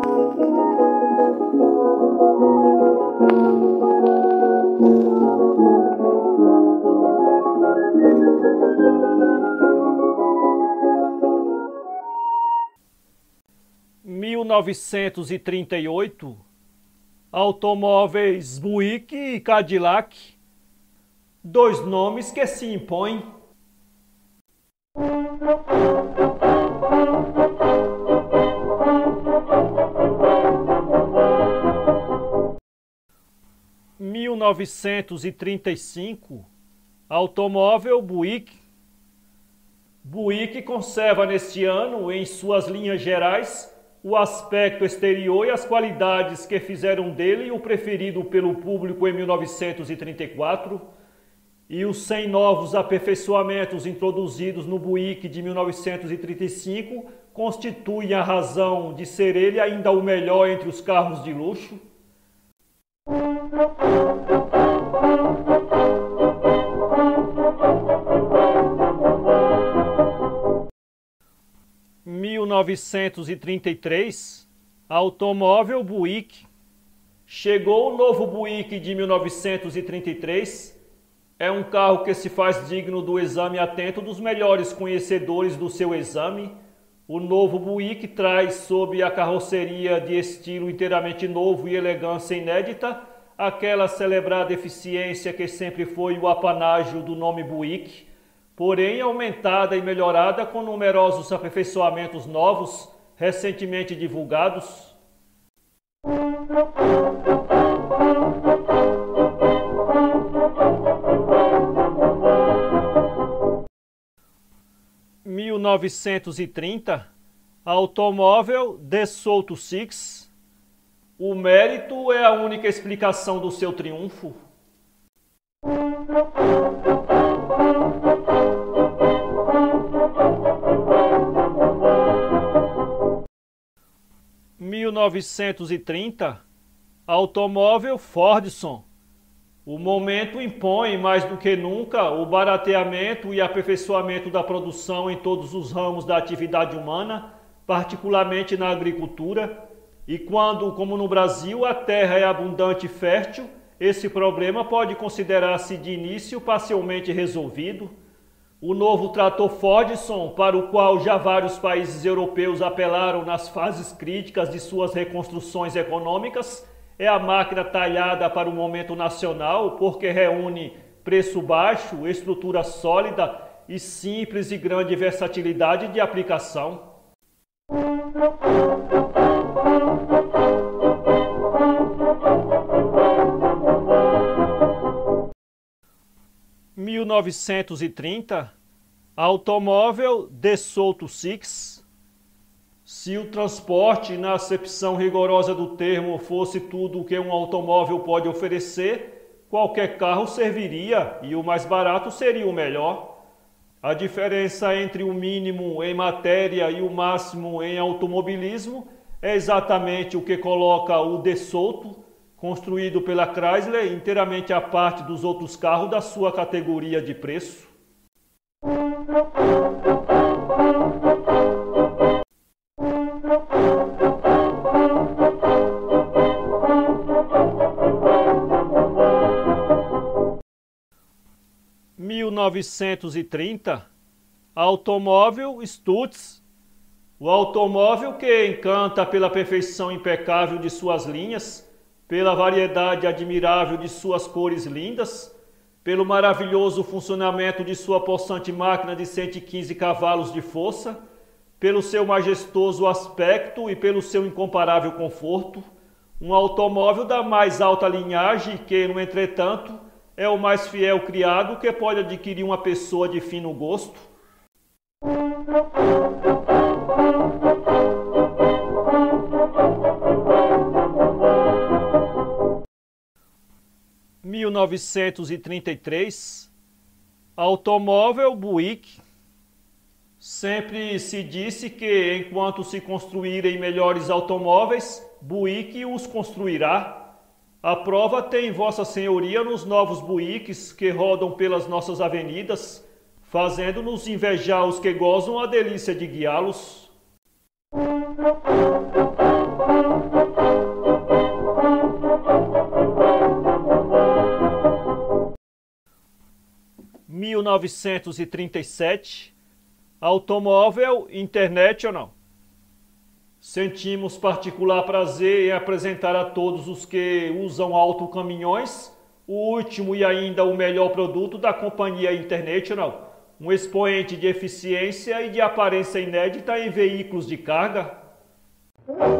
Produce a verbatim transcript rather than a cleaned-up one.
mil novecentos e trinta e oito, automóveis Buick e Cadillac, dois nomes que se impõem. mil novecentos e trinta e cinco, automóvel Buick. Buick conserva neste ano, em suas linhas gerais, o aspecto exterior e as qualidades que fizeram dele o preferido pelo público em mil novecentos e trinta e quatro, e os cem novos aperfeiçoamentos introduzidos no Buick de mil novecentos e trinta e cinco constituem a razão de ser ele ainda o melhor entre os carros de luxo. mil novecentos e trinta e três, automóvel Buick. Chegou o novo Buick de mil novecentos e trinta e três. É um carro que se faz digno do exame atento dos melhores conhecedores do seu exame. O novo Buick traz sob a carroceria de estilo inteiramente novo e elegância inédita aquela celebrada eficiência que sempre foi o apanágio do nome Buick, porém aumentada e melhorada com numerosos aperfeiçoamentos novos, recentemente divulgados. mil novecentos e trinta, automóvel DeSoto Six. O mérito é a única explicação do seu triunfo. mil novecentos e trinta, automóvel Fordson. O momento impõe mais do que nunca o barateamento e aperfeiçoamento da produção em todos os ramos da atividade humana, particularmente na agricultura. E quando, como no Brasil, a terra é abundante e fértil, esse problema pode considerar-se de início parcialmente resolvido. O novo trator Fordson, para o qual já vários países europeus apelaram nas fases críticas de suas reconstruções econômicas, é a máquina talhada para o momento nacional, porque reúne preço baixo, estrutura sólida e simples e grande versatilidade de aplicação. mil novecentos e trinta, automóvel DeSoto Six. Se o transporte, na acepção rigorosa do termo, fosse tudo o que um automóvel pode oferecer, qualquer carro serviria e o mais barato seria o melhor. A diferença entre o mínimo em matéria e o máximo em automobilismo é exatamente o que coloca o DeSoto, construído pela Chrysler, inteiramente à parte dos outros carros da sua categoria de preço. mil novecentos e trinta, automóvel Stutz. O automóvel que encanta pela perfeição impecável de suas linhas, pela variedade admirável de suas cores lindas, pelo maravilhoso funcionamento de sua possante máquina de cento e quinze cavalos de força, pelo seu majestoso aspecto e pelo seu incomparável conforto, um automóvel da mais alta linhagem que, no entretanto, é o mais fiel criado que pode adquirir uma pessoa de fino gosto. mil novecentos e trinta e três, automóvel Buick. Sempre se disse que, enquanto se construírem melhores automóveis, Buick os construirá. A prova tem Vossa Senhoria nos novos Buicks que rodam pelas nossas avenidas, fazendo-nos invejar os que gozam a delícia de guiá-los. novecentos e trinta e sete, Automóvel International. Sentimos particular prazer em apresentar a todos os que usam autocaminhões o último e ainda o melhor produto da companhia International, um expoente de eficiência e de aparência inédita em veículos de carga.